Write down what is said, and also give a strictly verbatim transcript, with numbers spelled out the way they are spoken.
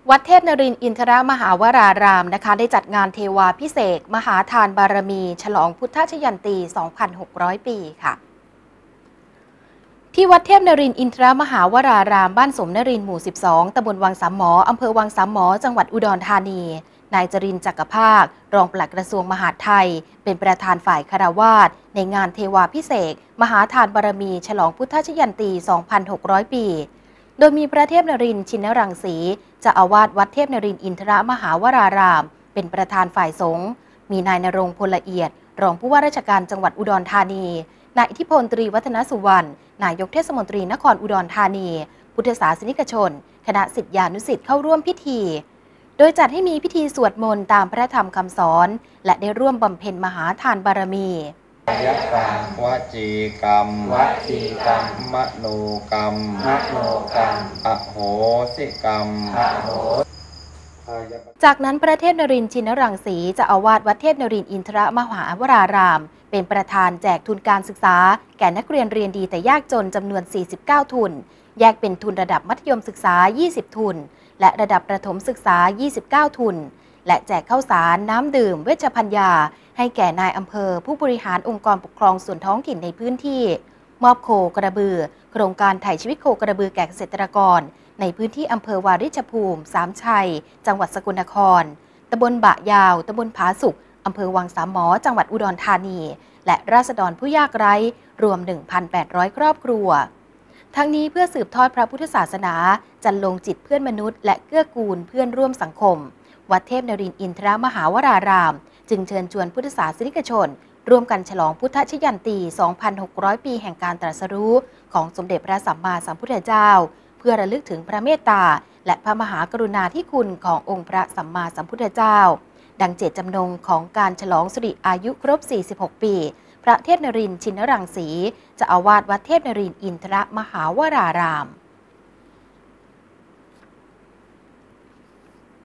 วัดเทพนรินทร์อินทรมหาวรารามนะคะได้จัดงานเทวาพิเศษกมหาทานบารมีฉลองพุทธชยันตี สองพันหกร้อย ปีค่ะที่วัดเทพนรินทร์อินทรมหาวรารามบ้านสมนรินทร์หมู่ สิบสอง ตำบลวังสามหมออำเภอวังสามหมอจังหวัดอุดรธานีนายจรินทร์จักรภาครองปลัดกระทรวงมหาดไทยเป็นประธานฝ่ายคฤหัสถ์ในงานเทวาพิเศษกมหาทานบารมีฉลองพุทธชยันตี สองพันหกร้อย ปีโดยมีพระเทพนรินทร์ชินรังสีเจ้าอาวาสวัดเทพนรินทร์อินทรมหาวรารามเป็นประธานฝ่ายสงฆ์มีนายณรงค์พลละเอียดรองผู้ว่าราชการจังหวัดอุดรธานีนายอิทธิพลตรีวัฒนสุวรรณนายกเทศมนตรีนครอุดรธานีพุทธศาสนิกชนคณะศิษยานุศิษย์เข้าร่วมพิธีโดยจัดให้มีพิธีสวดมนต์ตามพระธรรมคำสอนและได้ร่วมบำเพ็ญมหาทานบารมียะกรรมวจีกรรมวจีกรรมมโนกรรมมโนกรรมอโหสิกรรมอโหจากนั้นพระเทพนรินทร์ชินรังสีเจ้าอาวาสวัดเทพนรินทร์อินทรมหาวรารามเป็นประธานแจกทุนการศึกษาแก่นักเรียนเรียนดีแต่ยากจนจำนวน สี่สิบเก้า ทุนแยกเป็นทุนระดับมัธยมศึกษา ยี่สิบ ทุนและระดับประถมศึกษา ยี่สิบเก้า ทุนและแจกข้าวสารน้ำดื่มเวชภัณฑ์ยาให้แก่นายอำเภอผู้บริหารองค์กรปกครองส่วนท้องถิ่นในพื้นที่มอบโคกระบือโครงการไถ่ชีวิตโคกระบือแก่เกษตรกรในพื้นที่อำเภอวาริชภูมิสามชัยจังหวัดสกลนครตำบลบะยาวตำบลผาสุกอำเภอวังสามหมอจังหวัดอุดรธานีและราษฎรผู้ยากไร้รวม หนึ่งพันแปดร้อย ครอบครัวทั้งนี้เพื่อสืบทอดพระพุทธศาสนาจันลงจิตเพื่อนมนุษย์และเกื้อกูลเพื่อนร่วมสังคมวัดเทพนรินทร์อินทรมหาวรารามจึงเชิญชวนพุทธศาสนิกชนร่วมกันฉลองพุทธชยันตี สองพันหกร้อย ปีแห่งการตรัสรู้ของสมเด็จพระสัมมาสัมพุทธเจ้าเพื่อระลึกถึงพระเมตตาและพระมหากรุณาธิคุณขององค์พระสัมมาสัมพุทธเจ้าดังเจตจำนงของการฉลองสิริอายุครบ สี่สิบหก ปีพระเทพนรินทร์ชินรังสีเจ้าอาวาสวัดเทพนรินทร์อินทรมหาวราราม